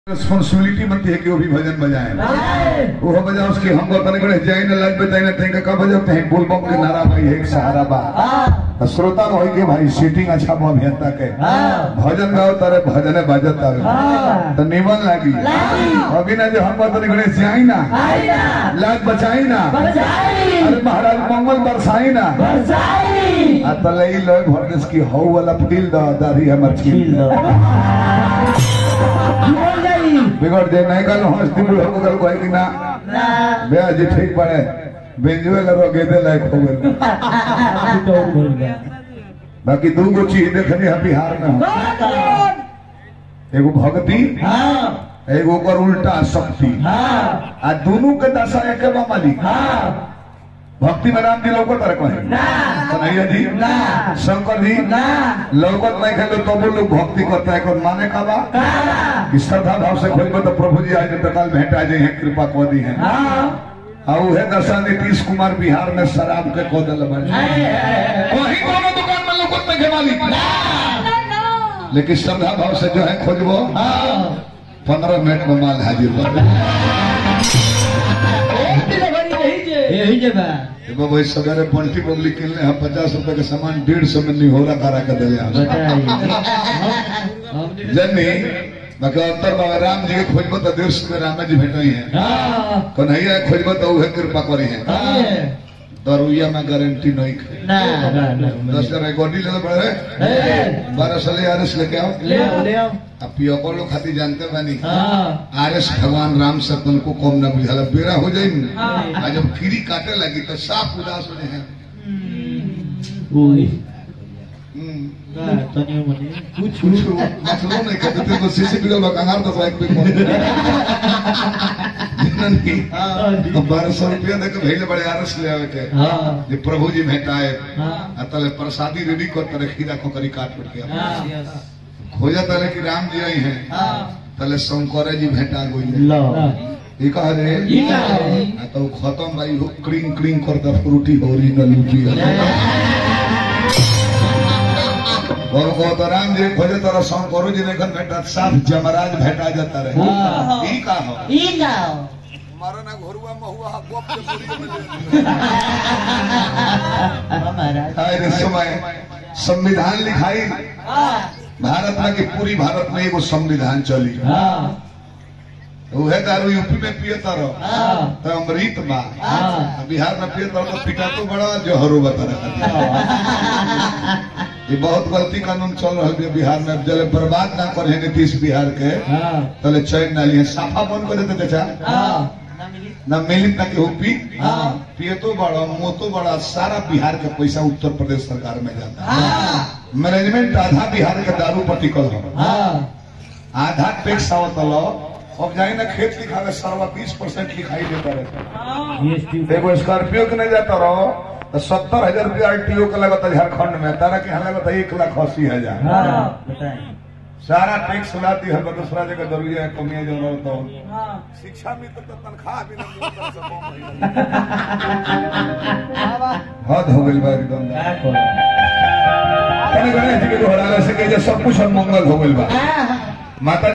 responsibility बनती है कि वो भी भजन बजाए, वो बजा उसकी हम अपने को जाए ना लाइफ बताए ना थे का बजाओ थे बोल बम के नारा भाई एक सहारा बा श्रोता को के भाई सीटिंग अच्छा बा अभियंता के भजन गाओ तारे भजन बजत तारे तो निमन लागी अभी ना जो हम अपने को जाए ना लाइफ बचाई ना अरे महाराज मंगल बरसाई ना अतले लोग भरदेश की हौ वाला फील द दाढ़ी हमर छील द बिगड़ दे नहीं कल हंसती बुढ़ो को कल कोई कि ना बे आज ठीक पड़े बेंजुए लरो गेदे लायक हो गए बाकी दो गो चीज देखनी है बिहार में एगो भक्ति एगो कर उल्टा शक्ति आ दोनों के दशा एक मालिक भक्ति में राम जी लौकत कन्हैया जी शंकर जी लौकत नहीं खेलो तो वो लोग भक्ति करता है कौन माने का बा कि श्रद्धा भाव से खोल तो प्रभु जी आज तकाल भेंट आ जाए कृपा को दी है और है दशा नीतीश कुमार बिहार में शराब के कोदल वही दोनों दुकान में लौकत नहीं मालिक लेकिन श्रद्धा भाव से जो है खोजबो 15 मिनट में माल हाजिर बाबा सवेरे पलटी पब्लिक किनले हम 50 रुपए के सामान 150 में नहीं हो रहा करा कर दिले जन्नी बाकी अंतर बाबा राम जी के खोजबो तो 150 में राम जी भेटई है कन्हैया खोजबो तो उहे कृपा करी है दरुइया में गारंटी नहीं ना 10 गोडी ले पड़े 12 साल आरएस लेके आओ ले आओ अब पियो को लोग खाती जानते बानी आरएस भगवान राम से तुमको कम न बुझाला बेरा हो जाए आज जब खीरी काटे लगी तो साफ उदास हो जाए कुछ मतलब नहीं कहते तो सीसी बिगल बकांगार तो एक पे 1200 रुपया देकर भेजे बड़े आरस ले आवे के जे प्रभु जी भेटाए अतले प्रसादी रेडी कर तरह खीरा को करी काट पट के खोजा तले कि राम जी आई हैं तले शंकर जी भेटा गई ये कहा रे तो खत्म भाई हो क्रिंग क्रिंग करता फ्रूटी हो रही न लूटी और को तो राम जी खोजे तरह शंकर जी देखन भेटा साफ जमराज भेटा जाता रहे ई का हो मारो ना घोरुआ महुआ गोप के पूरी में अरे समय संविधान लिखाई भारत में की पूरी भारत में एगो संविधान चली दारू यूपी में पियता रहो तो अमृत बा बिहार में पियता रहो तो पिटा तो बड़ा जहरो बता ये बहुत गलती कानून चल रहा है बिहार में जले बर्बाद ना करे नीतीश बिहार के तले चैन ना लिए साफा बंद कर देते चाचा ना मिली ना के पी पिए तो बड़ा मोतो बड़ा सारा बिहार का पैसा उत्तर प्रदेश सरकार में जाता है मैनेजमेंट आधा बिहार के दारू पर टिकल हो आधा टैक्स आवत लो अब जाए ना खेत लिखावे सरवा 20% लिखाई देता रहता एगो स्कॉर्पियो के नहीं जाता रहो तो 70,000 रुपया RTO का लगता झारखंड में तारा के यहाँ लगता 1,80,000 सारा टैक्स लाती है दूसरा जगह दरुया कमिया जो तो शिक्षा मित्र तो तनख्वाह भी हद हो गई बा एकदम गणेश जी के दोहरावे से सब कुछ मंगल हो गई बा माता